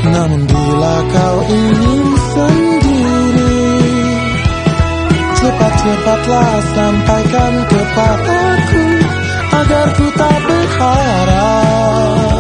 Namun bila kau ingin sendiri, cepat-cepatlah sampaikan kepadaku agar ku tak berharap.